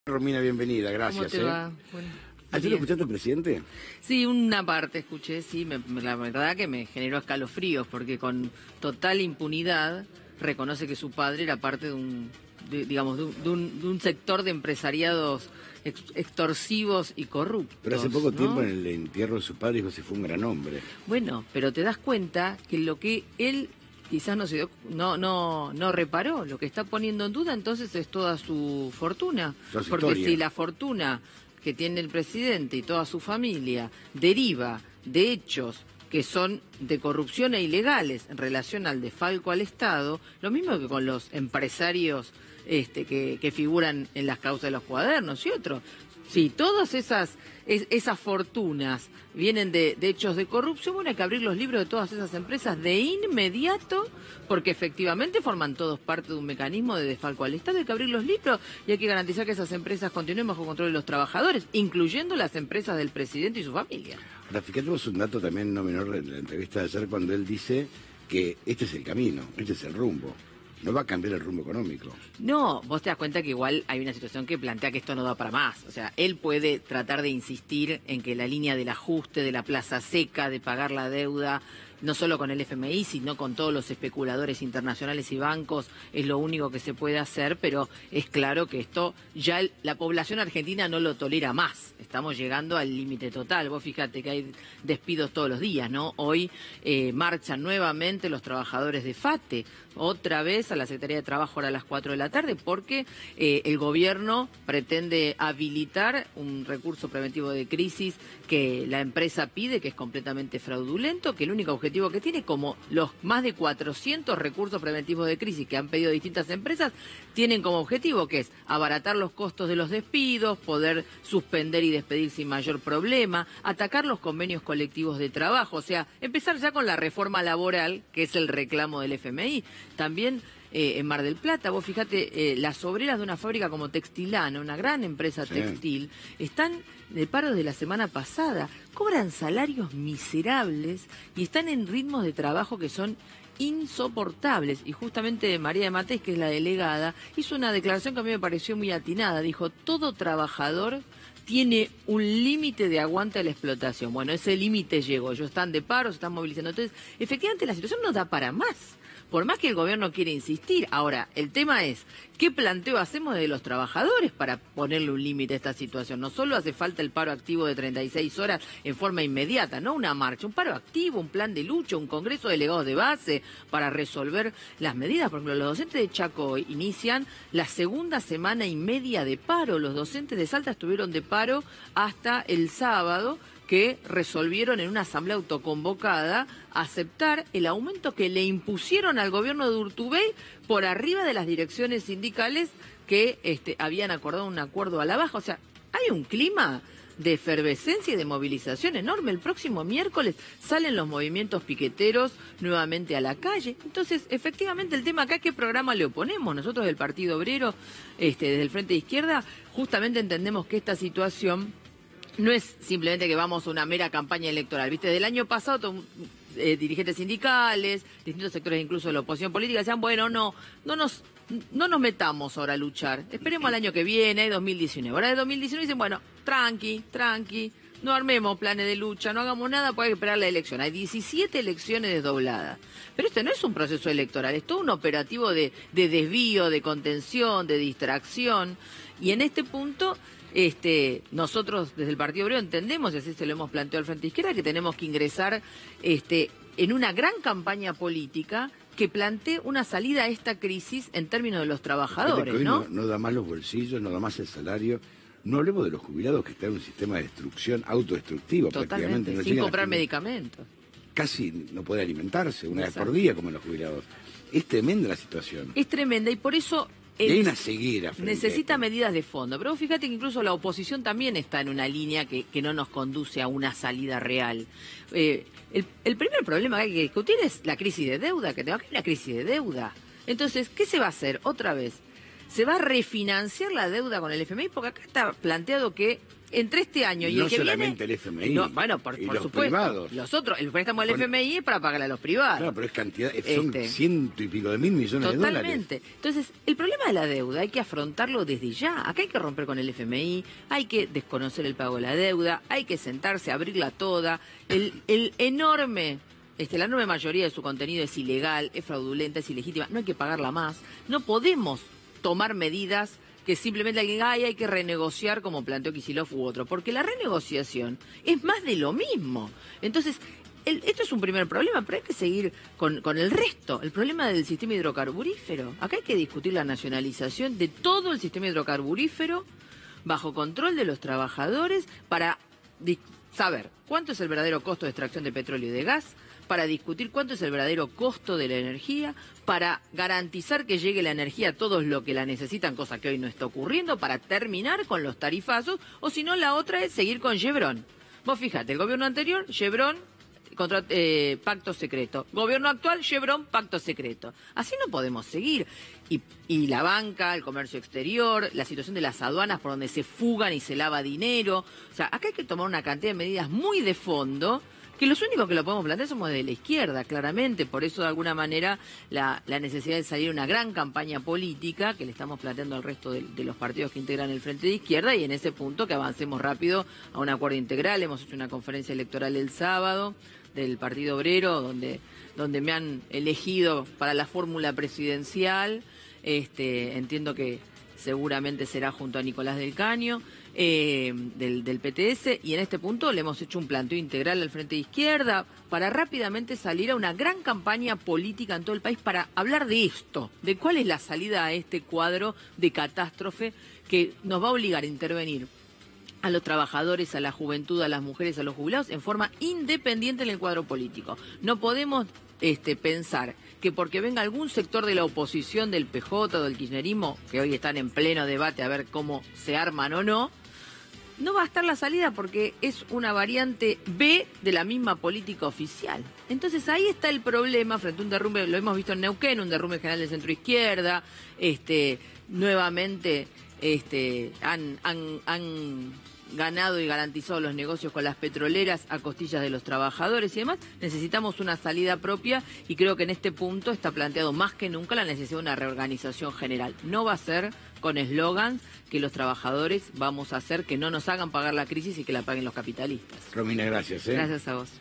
Romina, bienvenida, gracias. ¿Cómo te va? Bueno, ¿Ayer lo escuchaste, presidente? sí, una parte escuché, sí, la verdad que me generó escalofríos, porque con total impunidad reconoce que su padre era parte de un sector de empresariados extorsivos y corruptos. Pero hace poco ¿no? tiempo, en el entierro de su padre, dijo que se fue un gran hombre. Bueno, pero te das cuenta que lo que él quizás no reparó, lo que está poniendo en duda entonces es toda su fortuna. Toda su Porque historia. si la fortuna que tiene el presidente y toda su familia deriva de hechos que son de corrupción e ilegales en relación al desfalco al Estado, lo mismo que con los empresarios que figuran en las causas de los cuadernos y otros. Si todas esas fortunas vienen de hechos de corrupción, bueno, hay que abrir los libros de todas esas empresas de inmediato, porque efectivamente forman todos parte de un mecanismo de desfalco al Estado. Hay que abrir los libros y hay que garantizar que esas empresas continúen bajo control de los trabajadores, incluyendo las empresas del presidente y su familia. Ahora, fíjate vos un dato también no menor de la entrevista de ayer, cuando él dice que este es el camino, este es el rumbo. No va a cambiar el rumbo económico. No, vos te das cuenta que igual hay una situación que plantea que esto no da para más. O sea, él puede tratar de insistir en que la línea del ajuste, de la plaza seca, de pagar la deuda, no solo con el FMI, sino con todos los especuladores internacionales y bancos, es lo único que se puede hacer, pero es claro que esto ya la población argentina no lo tolera más. Estamos llegando al límite total. Vos fíjate que hay despidos todos los días, ¿no? Hoy marchan nuevamente los trabajadores de FATE, otra vez a la Secretaría de Trabajo ahora a las 4 de la tarde, porque el gobierno pretende habilitar un recurso preventivo de crisis que la empresa pide, que es completamente fraudulento, que el único objetivo que tiene, como los más de 400 recursos preventivos de crisis que han pedido distintas empresas, tienen como objetivo que es abaratar los costos de los despidos, poder suspender y despedir sin mayor problema, atacar los convenios colectivos de trabajo, o sea, empezar ya con la reforma laboral, que es el reclamo del FMI. También en Mar del Plata, vos fíjate, las obreras de una fábrica como Textilana, una gran empresa textil, están de paro desde la semana pasada, cobran salarios miserables y están en ritmos de trabajo que son insoportables. Y justamente María de Matés, que es la delegada, hizo una declaración que a mí me pareció muy atinada. Dijo, todo trabajador tiene un límite de aguante a la explotación. Bueno, ese límite llegó. Ellos están de paro, se están movilizando. Entonces, efectivamente, la situación no da para más. Por más que el gobierno quiera insistir. Ahora, el tema es, ¿qué planteo hacemos de los trabajadores para ponerle un límite a esta situación? No solo hace falta el paro activo de 36 horas en forma inmediata, no una marcha, un paro activo, un plan de lucha, un congreso de delegados de base para resolver las medidas. Por ejemplo, los docentes de Chaco inician la segunda semana y media de paro. Los docentes de Salta estuvieron de paro hasta el sábado, que resolvieron en una asamblea autoconvocada aceptar el aumento que le impusieron al gobierno de Urtubey por arriba de las direcciones sindicales que habían acordado un acuerdo a la baja. O sea, hay un clima de efervescencia y de movilización enorme. El próximo miércoles salen los movimientos piqueteros nuevamente a la calle. Entonces, efectivamente, el tema acá, ¿qué programa le oponemos? Nosotros del Partido Obrero, desde el Frente de Izquierda, justamente entendemos que esta situación no es simplemente que vamos a una mera campaña electoral. Viste, del año pasado dirigentes sindicales, distintos sectores incluso de la oposición política decían, bueno, no nos metamos ahora a luchar. Esperemos al año que viene, 2019. Ahora de 2019 dicen, bueno, tranqui, no armemos planes de lucha, no hagamos nada, pues hay que esperar la elección. Hay 17 elecciones desdobladas. Pero este no es un proceso electoral, es todo un operativo de desvío, de contención, de distracción. Y en este punto, nosotros desde el Partido Obrero entendemos, y así se lo hemos planteado al Frente Izquierda, que tenemos que ingresar en una gran campaña política que plantee una salida a esta crisis en términos de los trabajadores, ¿no? No da más los bolsillos, no da más el salario. No hablemos de los jubilados, que están en un sistema de destrucción autodestructivo. Totalmente, prácticamente. sin comprar medicamentos. Casi no puede alimentarse una vez por día como los jubilados. Es tremenda la situación. Es tremenda y por eso Y hay una ceguera. necesita medidas de fondo. Pero fíjate que incluso la oposición también está en una línea que no nos conduce a una salida real. El primer problema que hay que discutir es la crisis de deuda, que tenemos aquí una crisis de deuda. Entonces, ¿qué se va a hacer? Otra vez, se va a refinanciar la deuda con el FMI, porque acá está planteado que entre este año y no el que solamente viene... el FMI, no, bueno, por los supuesto. privados. Los otros, el préstamo del FMI es para pagarle a los privados. Claro, pero es cantidad, son 100 y pico de mil millones de dólares. Totalmente. Entonces, el problema de la deuda hay que afrontarlo desde ya. Acá hay que romper con el FMI, hay que desconocer el pago de la deuda, hay que sentarse, abrirla toda. La enorme mayoría de su contenido es ilegal, es fraudulenta, es ilegítima. No hay que pagarla más. No podemos tomar medidas que simplemente alguien, hay que renegociar como planteó Kicillof u otro, porque la renegociación es más de lo mismo. Entonces, esto es un primer problema, pero hay que seguir con el resto. El problema del sistema hidrocarburífero. Acá hay que discutir la nacionalización de todo el sistema hidrocarburífero bajo control de los trabajadores para saber cuánto es el verdadero costo de extracción de petróleo y de gas, para discutir cuánto es el verdadero costo de la energía, para garantizar que llegue la energía a todos los que la necesitan, cosa que hoy no está ocurriendo, para terminar con los tarifazos, o si no, la otra es seguir con Chevron. Vos fíjate, el gobierno anterior, Chevron, pacto secreto. Gobierno actual, Chevron, pacto secreto. Así no podemos seguir. Y la banca, el comercio exterior, la situación de las aduanas por donde se fugan y se lava dinero. O sea, acá hay que tomar una cantidad de medidas muy de fondo, que los únicos que lo podemos plantear somos de la izquierda, claramente. Por eso, de alguna manera, la necesidad de salir una gran campaña política que le estamos planteando al resto de los partidos que integran el Frente de Izquierda, y en ese punto que avancemos rápido a un acuerdo integral. Hemos hecho una conferencia electoral el sábado del Partido Obrero, donde me han elegido para la fórmula presidencial. Entiendo que seguramente será junto a Nicolás del Caño, del PTS, y en este punto le hemos hecho un planteo integral al Frente de Izquierda para rápidamente salir a una gran campaña política en todo el país para hablar de esto, de cuál es la salida a este cuadro de catástrofe que nos va a obligar a intervenir a los trabajadores, a la juventud, a las mujeres, a los jubilados, en forma independiente en el cuadro político. No podemos pensar que porque venga algún sector de la oposición del PJ o del kirchnerismo, que hoy están en pleno debate a ver cómo se arman o no, no va a estar la salida, porque es una variante B de la misma política oficial. Entonces ahí está el problema frente a un derrumbe, lo hemos visto en Neuquén, un derrumbe general de centro izquierda, nuevamente han ganado y garantizado los negocios con las petroleras a costillas de los trabajadores y demás. Necesitamos una salida propia, y creo que en este punto está planteado más que nunca la necesidad de una reorganización general. No va a ser con eslogans que los trabajadores vamos a hacer que no nos hagan pagar la crisis y que la paguen los capitalistas. Romina, gracias. Gracias a vos.